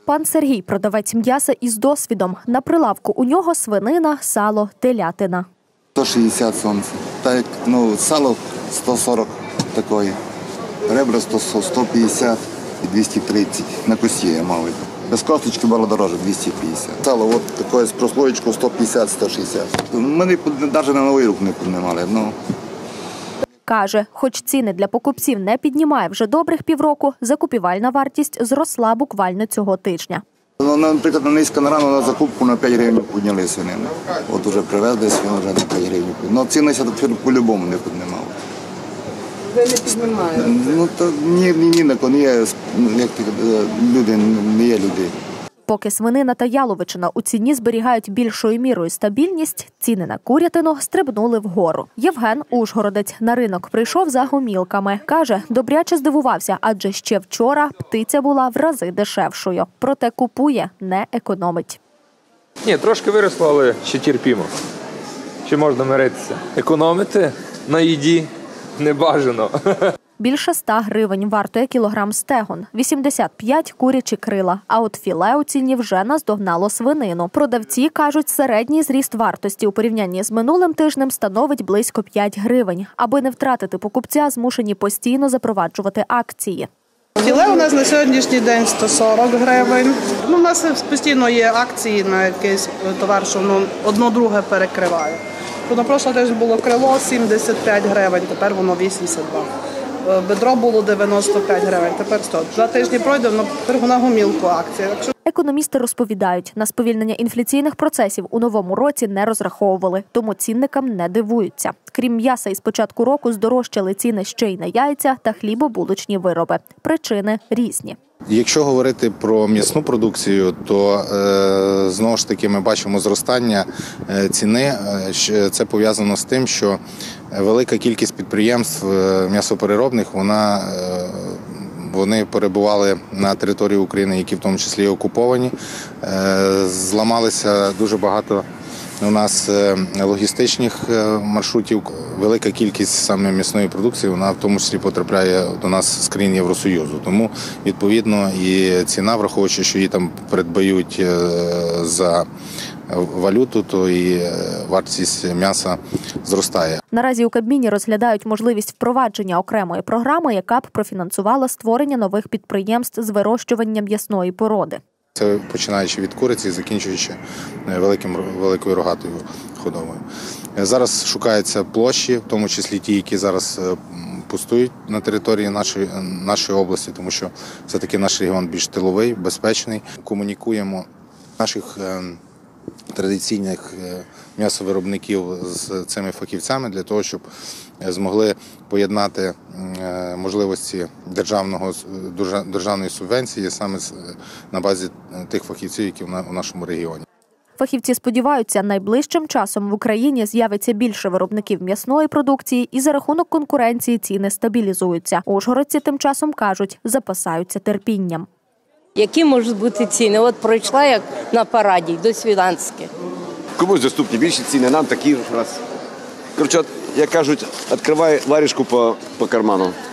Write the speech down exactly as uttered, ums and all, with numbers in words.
Пан Сергій – продавець м'яса із досвідом. На прилавку у нього свинина, сало, телятина. сто шістдесят сонце. Так, ну, сало сто сорок такої, ребра сто п'ятдесят і двісті тридцять. На кості я мав. Без косточки було дороже двісті п'ятдесят. Сало от такое з прослоєчкою сто п'ятдесят - сто шістдесят. Ми навіть на новий рук не піднімали. Ну. Каже, хоч ціни для покупців не піднімає вже добрих півроку, закупівельна вартість зросла буквально цього тижня. Ну, наприклад, на низько на рану на закупку на п'ять гривень підняли свинину. От уже привезли свину, вже на п'ять гривень. Ну, ціни по-любому не піднімали. Ви не піднімаєте? Ну, то ні, ні, ні, ні, є, як люди, не є люди. Поки свинина та яловичина у ціні зберігають більшою мірою стабільність, ціни на курятину стрибнули вгору. Євген, ужгородець, на ринок прийшов за гомілками. Каже, добряче здивувався, адже ще вчора птиця була в рази дешевшою. Проте купує, не економить. Ні, трошки виросло, але ще терпімо. Ще можна миритися. Економити на їді не бажано. Більше ста гривень вартує кілограм стегон, вісімдесят п'ять – курячі крила. А от філе у ціні вже наздогнало свинину. Продавці кажуть, середній зріст вартості у порівнянні з минулим тижнем становить близько п'ять гривень. Аби не втратити покупця, змушені постійно запроваджувати акції. Філе у нас на сьогоднішній день сто сорок гривень. Ну, у нас постійно є акції на якийсь товар, що ну, одно друге перекриває. На прошлий тиждень було крило сімдесят п'ять гривень, тепер воно вісімдесят два. Бедро було дев'яносто п'ять гривень, тепер сто. Два тижні пройде, тепер на гомілку акція. Економісти розповідають, на сповільнення інфляційних процесів у новому році не розраховували, тому цінникам не дивуються. Крім м'яса, із початку року здорожчали ціни ще й на яйця та хлібобулочні вироби. Причини різні. Якщо говорити про м'ясну продукцію, то е, знову ж таки ми бачимо зростання ціни. Це пов'язано з тим, що велика кількість підприємств м'ясопереробних, вона, е, вони перебували на території України, які в тому числі окуповані. Е, зламалися дуже багато у нас логістичних маршрутів. Велика кількість саме м'ясної продукції, вона в тому числі потрапляє до нас з країн Євросоюзу. Тому, відповідно, і ціна, враховуючи, що її там придбають за валюту, то і вартість м'яса зростає. Наразі у Кабміні розглядають можливість впровадження окремої програми, яка б профінансувала створення нових підприємств з вирощування м'ясної породи. Це починаючи від куриці, закінчуючи великим, великою рогатою худобою. Зараз шукаються площі, в тому числі ті, які зараз пустують на території нашої, нашої області, тому що все-таки наш регіон більш тиловий, безпечний. Комунікуємо наших традиційних м'ясовиробників з цими фахівцями для того, щоб змогли поєднати можливості державного, державної субвенції саме на базі тих фахівців, які у нашому регіоні. Фахівці сподіваються, найближчим часом в Україні з'явиться більше виробників м'ясної продукції і за рахунок конкуренції ціни стабілізуються. Ужгородці тим часом кажуть, запасаються терпінням. Які можуть бути ціни? От пройшла як на параді, до свіданське. Комусь доступні більші ціни, нам такі раз. Коротше, як кажуть, відкривай варішку по, по карману.